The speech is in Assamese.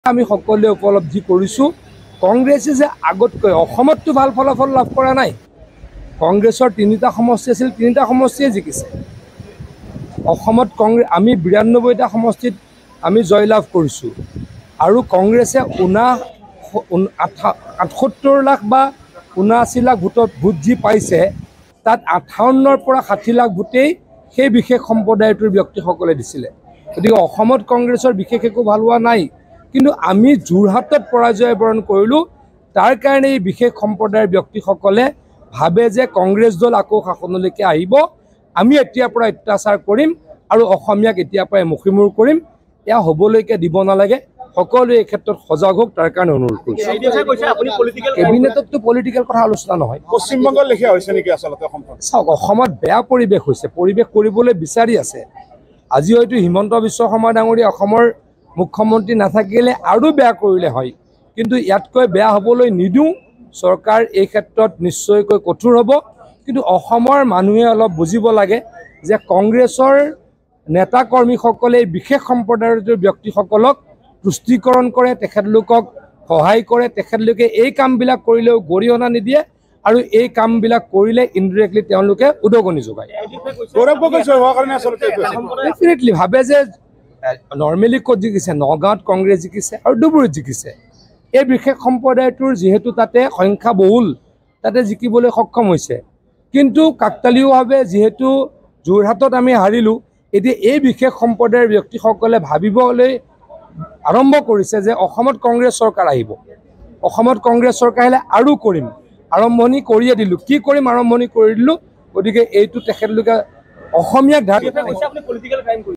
আমি সকলোৱে উপলব্ধি কৰিছোঁ কংগ্ৰেছে যে আগতকৈ অসমততো ভাল ফলাফল লাভ কৰা নাই। কংগ্ৰেছৰ ৩টা সমষ্টি আছিল, ৩টা সমষ্টিয়ে জিকিছে। অসমত আমি ৯২টা সমষ্টিত আমি জয়লাভ কৰিছোঁ আৰু কংগ্ৰেছে ৭৮ লাখ বা ৭৯ লাখ ভোট যি পাইছে তাত ৫৮ৰ পৰা ৬০ লাখ ভোটেই সেই বিশেষ সম্প্ৰদায়টোৰ ব্যক্তিসকলে দিছিলে। গতিকে অসমত কংগ্ৰেছৰ বিশেষ একো ভাল হোৱা নাই, কিন্তু আমি যোৰহাটত পৰাজয় বৰণ কৰিলোঁ। তাৰ কাৰণে এই বিশেষ সম্প্ৰদায়ৰ ব্যক্তিসকলে ভাবে যে কংগ্ৰেছ দল আকৌ শাসনলৈকে আহিব, আমি এতিয়াৰ পৰা অত্যাচাৰ কৰিম আৰু অসমীয়াক এতিয়াৰ পৰাই মুখিমূৰ কৰিম। এয়া হ'বলৈকে দিব নালাগে। সকলোৱে এই ক্ষেত্ৰত সজাগ হওক, তাৰ কাৰণে অনুৰোধ কৰিছোঁ। কেবিনেটততো পলিটিকেল কথা আলোচনা নহয়। পশ্চিমবংগৰ লেখীয়া হৈছে নেকি আচলতে? চাওক, অসমত বেয়া পৰিৱেশ হৈছে, পৰিৱেশ কৰিবলৈ বিচাৰি আছে। আজি হয়তো হিমন্ত বিশ্ব শৰ্মা ডাঙৰীয়া অসমৰ মুখ্যমন্ত্ৰী নাথাকিলে আৰু বেয়া কৰিলে হয়, কিন্তু ইয়াতকৈ বেয়া হ'বলৈ নিদিওঁ। চৰকাৰ এই ক্ষেত্ৰত নিশ্চয়কৈ কঠোৰ হ'ব, কিন্তু অসমৰ মানুহে অলপ বুজিব লাগে যে কংগ্ৰেছৰ নেতা কৰ্মীসকলে বিশেষ সম্প্ৰদায়ৰ ব্যক্তিসকলক তুষ্টিকৰণ কৰে, তেখেতলোকক সহায় কৰে, তেখেতলোকে এই কামবিলাক কৰিলেও গৰিহণা নিদিয়ে আৰু এই কামবিলাক কৰিলে ইনডিৰেক্টলি তেওঁলোকে উদগনি যোগায়। ডেফিনেটলি ভাবে যে নৰ্মেলি ক'ত জিকিছে, নগাঁৱত কংগ্ৰেছ জিকিছে আৰু ধুবুৰীত জিকিছে। এই বিশেষ সম্প্ৰদায়টোৰ যিহেতু তাতে সংখ্যা বহুল, তাতে জিকিবলৈ সক্ষম হৈছে। কিন্তু কাকতালীয়ভাৱে যিহেতু যোৰহাটত আমি হাৰিলোঁ, এতিয়া এই বিশেষ সম্প্ৰদায়ৰ ব্যক্তিসকলে ভাবিবলৈ আৰম্ভ কৰিছে যে অসমত কংগ্ৰেছ চৰকাৰ আহিব, অসমত কংগ্ৰেছ চৰকাৰ আহিলে আৰু কৰিম। আৰম্ভণি কৰিয়ে দিলোঁ, কি কৰিম আৰম্ভণি কৰি দিলোঁ। গতিকে এইটো তেখেতলোকে অসমীয়াক